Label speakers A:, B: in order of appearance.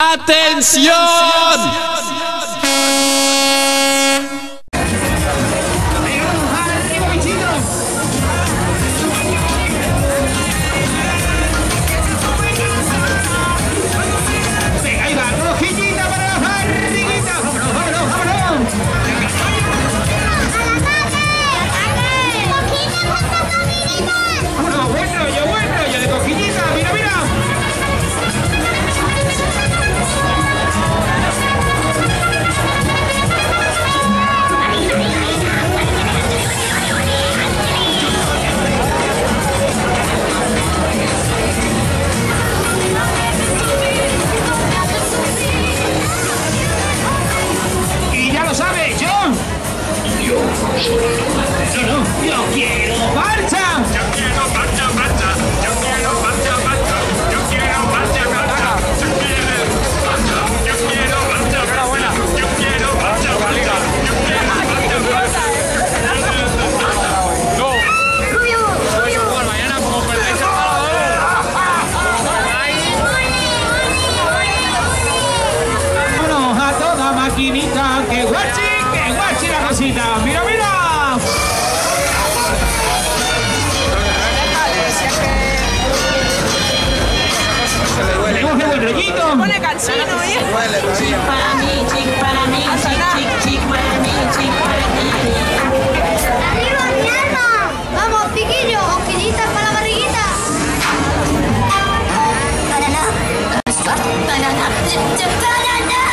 A: ¡Atención!
B: ¡Que guachi la cosita! ¡Mira, mira! Tenemos que buen rollito.
C: Pone cansino, ¿eh?
D: Chic para mí, chic para mí, chic para mí, chic para mí.
E: ¡Arriba, mierda! Vamos, piquillo, hojillitas para la barriguita. Banana. Banana. Banana.